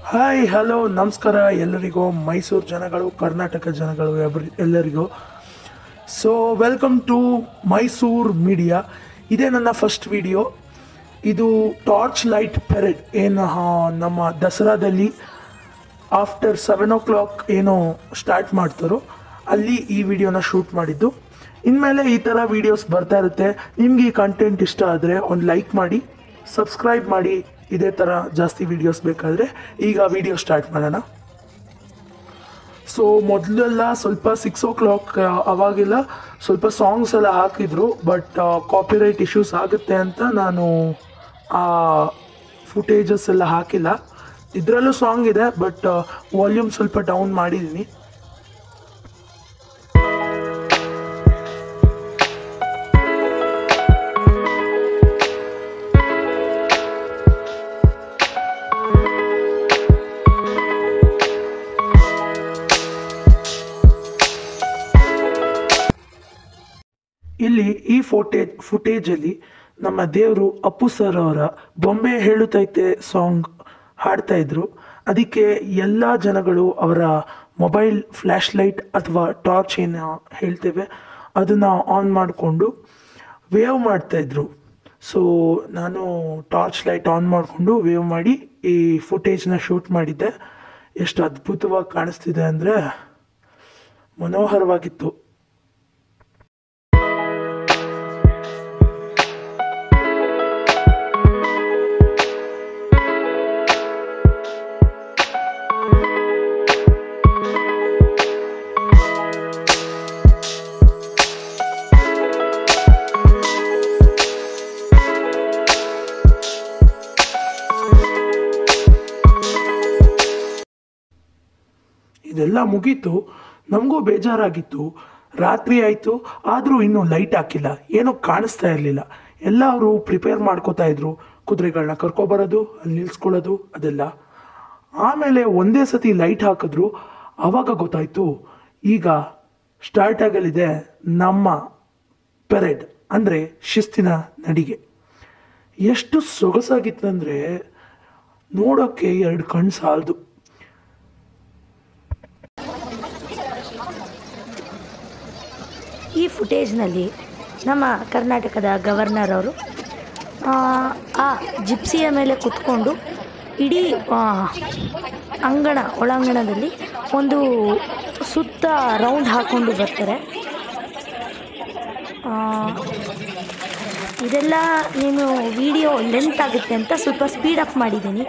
Hi hello ನಮಸ್ಕಾರ ಎಲ್ಲರಿಗೂ ಮೈಸೂರು ಜನಗಳು ಕರ್ನಾಟಕ ಜನಗಳು ಎಲ್ಲರಿಗೂ. So welcome to Mysuru media. ಇದೇ ನನ್ನ ಫಸ್ಟ್ ವಿಡಿಯೋ. ಇದು ಟಾರ್ಚ್ ಲೈಟ್ ಪೆರೇಡ್ ಏನು ನಮ್ಮ ದಸರಾದಲ್ಲಿ ಆಫ್ಟರ್ 7 o'clock ಏನು ಸ್ಟಾರ್ಟ್ ಮಾಡ್ತಾರೋ ಅಲ್ಲಿ ಈ ವಿಡಿಯೋನ ಶೂಟ್ ಮಾಡಿದ್ದು. ಇನ್ಮೇಲೆ ಈ ಥರ ವೀಡಿಯೋಸ್ ಬರ್ತಾ ಇರುತ್ತೆ. ನಿಮ್ಗೆ ಈ ಕಂಟೆಂಟ್ ಇಷ್ಟ ಆದರೆ ಒಂದು ಲೈಕ್ ಮಾಡಿ, ಸಬ್ಸ್ಕ್ರೈಬ್ ಮಾಡಿ. ಇದೇ ಥರ ಜಾಸ್ತಿ ವೀಡಿಯೋಸ್ ಬೇಕಾದರೆ ಈಗ ವಿಡಿಯೋ ಸ್ಟಾರ್ಟ್ ಮಾಡೋಣ. ಸೊ ಮೊದಲೆಲ್ಲ ಸ್ವಲ್ಪ 6 o'clock ಅವಾಗೆಲ್ಲ ಸ್ವಲ್ಪ ಸಾಂಗ್ಸ್ ಎಲ್ಲ ಹಾಕಿದ್ರು, ಬಟ್ ಕಾಪಿರೈಟ್ ಇಶ್ಯೂಸ್ ಆಗುತ್ತೆ ಅಂತ ನಾನು ಆ ಫುಟೇಜಸ್ ಎಲ್ಲ ಹಾಕಿಲ್ಲ. ಇದರಲ್ಲೂ ಸಾಂಗ್ ಇದೆ, ಬಟ್ ವಾಲ್ಯೂಮ್ ಸ್ವಲ್ಪ ಡೌನ್ ಮಾಡಿದ್ದೀನಿ. ಇಲ್ಲಿ ಈ ಫುಟೇಜಲ್ಲಿ ನಮ್ಮ ದೇವರು ಅಪ್ಪು ಸರ್ ಅವರ ಬೊಂಬೆ ಹೇಳುತ್ತೈತೆ ಸಾಂಗ್ ಹಾಡ್ತಾ ಇದ್ರು. ಅದಕ್ಕೆ ಎಲ್ಲ ಜನಗಳು ಅವರ ಮೊಬೈಲ್ ಫ್ಲ್ಯಾಶ್ ಲೈಟ್ ಅಥವಾ ಟಾರ್ಚ್ ಏನು ಹೇಳ್ತೇವೆ ಅದನ್ನು ಆನ್ ಮಾಡಿಕೊಂಡು ವೇವ್ ಮಾಡ್ತಾಯಿದ್ರು. ಸೊ ನಾನು ಟಾರ್ಚ್ ಲೈಟ್ ಆನ್ ಮಾಡಿಕೊಂಡು ವೇವ್ ಮಾಡಿ ಈ ಫುಟೇಜ್ನ ಶೂಟ್ ಮಾಡಿದ್ದೆ. ಎಷ್ಟು ಅದ್ಭುತವಾಗಿ ಕಾಣಿಸ್ತಿದೆ ಅಂದರೆ ಮನೋಹರವಾಗಿತ್ತು. ಇದೆಲ್ಲ ಮುಗೀತು. ನಮಗೂ ಬೇಜಾರಾಗಿತ್ತು. ರಾತ್ರಿ ಆಯಿತು, ಆದರೂ ಇನ್ನೂ ಲೈಟ್ ಹಾಕಿಲ್ಲ. ಏನೋ ಕಾಣಿಸ್ತಾ ಇರಲಿಲ್ಲ. ಎಲ್ಲ ಅವರು ಪ್ರಿಪೇರ್ ಮಾಡ್ಕೋತಾ ಇದ್ರು, ಕುದುರೆಗಳನ್ನ ಕರ್ಕೊಬರೋದು, ಅಲ್ಲಿ ನಿಲ್ಲಿಸ್ಕೊಳ್ಳೋದು ಅದೆಲ್ಲ. ಆಮೇಲೆ ಒಂದೇ ಸತಿ ಲೈಟ್ ಹಾಕಿದ್ರು. ಆವಾಗ ಗೊತ್ತಾಯಿತು ಈಗ ಸ್ಟಾರ್ಟ್ ಆಗಲಿದೆ ನಮ್ಮ ಪೆರೇಡ್, ಅಂದರೆ ಶಿಸ್ತಿನ ನಡಿಗೆ. ಎಷ್ಟು ಸೊಗಸಾಗಿತ್ತಂದರೆ ನೋಡೋಕ್ಕೆ 2 ಕಣ್ಣು ಸಾಲದು. ಈ ಫುಟೇಜ್ನಲ್ಲಿ ನಮ್ಮ ಕರ್ನಾಟಕದ ಗವರ್ನರ್ ಅವರು ಆ ಜಿಪ್ಸಿಯ ಮೇಲೆ ಕುತ್ಕೊಂಡು ಇಡೀ ಒಳಾಂಗಣದಲ್ಲಿ ಒಂದು ಸುತ್ತ ರೌಂಡ್ ಹಾಕ್ಕೊಂಡು ಬರ್ತಾರೆ. ಇದೆಲ್ಲ ನೀನು ವಿಡಿಯೋ ಲೆಂತ್ ಆಗುತ್ತೆ ಅಂತ ಸ್ವಲ್ಪ ಸ್ಪೀಡ್ ಅಪ್ ಮಾಡಿದ್ದೀನಿ.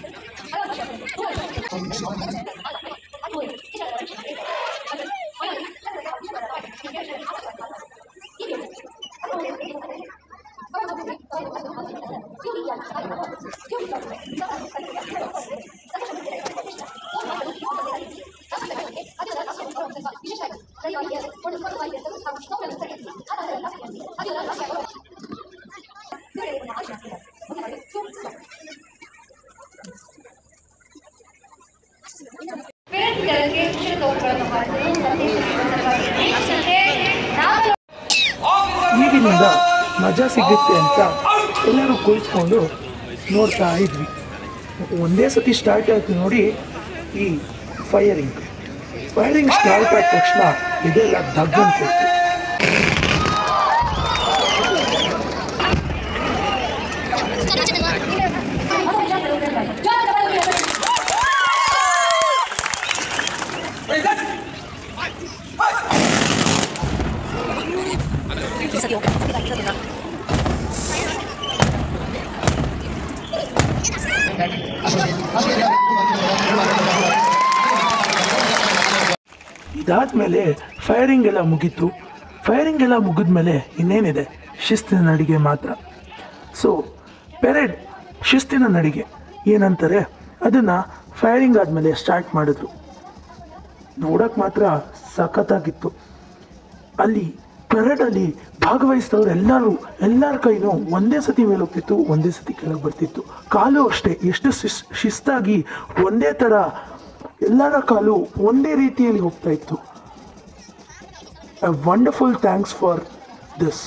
ಈಗಿನಿಂದ ಮಜಾ ಸಿಗುತ್ತೆ ಅಂತ ಎಲ್ಲರೂ ಕುಳಿತುಕೊಂಡು ನೋಡ್ತಾ ಇದ್ವಿ. ಒಂದೇ ಸತಿ ಸ್ಟಾರ್ಟ್ ಆಯಿತು ನೋಡಿ ಈ ಫೈರಿಂಗ್ ಸ್ಟಾರ್ಟ್ ಆದ ತಕ್ಷಣ ಇದೆಲ್ಲ ದಗ್ಗಂತಿತ್ತು. ಇದಾದ್ಮೇಲೆ ಫೈರಿಂಗ್ ಎಲ್ಲ ಮುಗೀತು. ಫೈರಿಂಗ್ ಎಲ್ಲ ಮುಗಿದ್ಮೇಲೆ ಇನ್ನೇನಿದೆ, ಶಿಸ್ತಿನ ನಡಿಗೆ ಮಾತ್ರ. ಸೊ ಪೆರೇಡ್ ಶಿಸ್ತಿನ ನಡಿಗೆ ಏನಂತಾರೆ ಅದನ್ನು ಫೈರಿಂಗ್ ಆದಮೇಲೆ ಸ್ಟಾರ್ಟ್ ಮಾಡಿದ್ರು. ನೋಡೋಕ್ಕೆ ಮಾತ್ರ ಸಖತ್ತಾಗಿತ್ತು. ಅಲ್ಲಿ ಪೆರೇಡಲ್ಲಿ ಭಾಗವಹಿಸಿದವರು ಎಲ್ಲರ ಕೈನೂ ಒಂದೇ ಸತಿ ಮೇಲೆ ಹೋಗ್ತಿತ್ತು, ಒಂದೇ ಸತಿ ಕೆಳಗೆ ಬರ್ತಿತ್ತು. ಕಾಲು ಅಷ್ಟೇ ಎಷ್ಟು ಶಿಸ್ತಾಗಿ ಒಂದೇ ಥರ ಎಲ್ಲರ ಕಾಲು ಒಂದೇ ರೀತಿಯಲ್ಲಿ ಹೋಗ್ತಾ ಇತ್ತು. A wonderful thanks for this.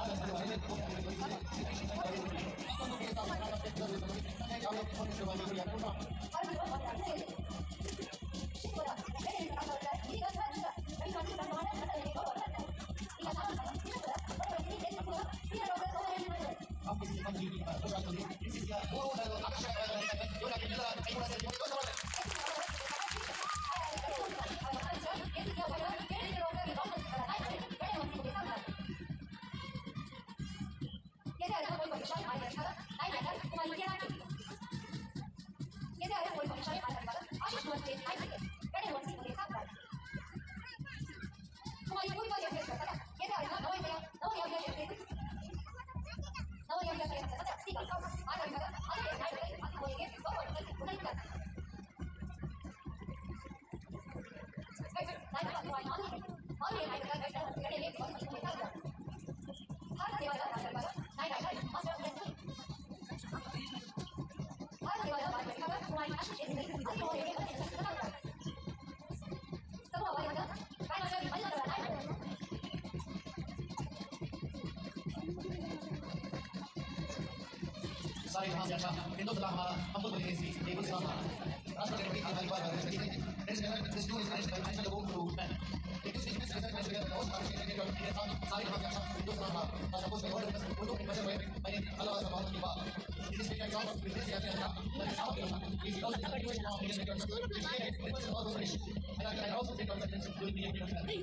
सारे यहाँ से अच्छा हिंदुस्तान हमारा हम तो बोलेंगे इसी हिंदुस्तान राष्ट्रपति का एक बार this tool is managed by national home group and it is business recognized by the most सारे यहाँ से अच्छा हिंदुस्तान हमारा और सपोज मैं ऑर्डर उर्दू में बचे हुए मैंने अलग अलग बात की बात it is taken out of business या क्या but it's out of is also the way now it is taken it was also an issue and I can also take consequences doing the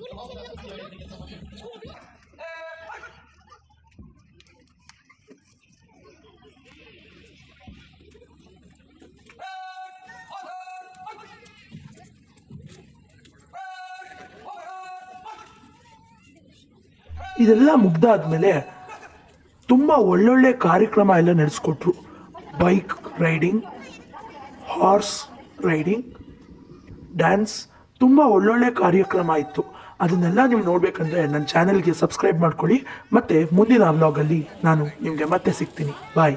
ಇದೆಲ್ಲ ಮುಗ್ದಾದ್ಮೇಲೆ ತುಂಬ ಒಳ್ಳೊಳ್ಳೆ ಕಾರ್ಯಕ್ರಮ ಎಲ್ಲ ನಡೆಸ್ಕೊಟ್ರು. Bike riding, horse riding, dance, ತುಂಬ ಒಳ್ಳೊಳ್ಳೆ ಕಾರ್ಯಕ್ರಮ ಇತ್ತು. ಅದನ್ನೆಲ್ಲ ನೀವು ನೋಡಬೇಕಂದ್ರೆ ನನ್ನ ಚಾನೆಲ್ಗೆ ಸಬ್ಸ್ಕ್ರೈಬ್ ಮಾಡ್ಕೊಳ್ಳಿ. ಮತ್ತು ಮುಂದಿನ ವ್ಲಾಗಲ್ಲಿ ನಾನು ನಿಮಗೆ ಮತ್ತೆ ಸಿಗ್ತೀನಿ. ಬಾಯ್.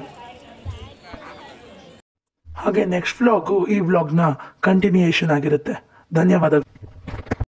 ಹಾಗೆ ನೆಕ್ಸ್ಟ್ ವ್ಲಾಗು ಈ ವ್ಲಾಗ್ನ ಕಂಟಿನ್ಯೂಯೇಷನ್ ಆಗಿರುತ್ತೆ. ಧನ್ಯವಾದಗಳು.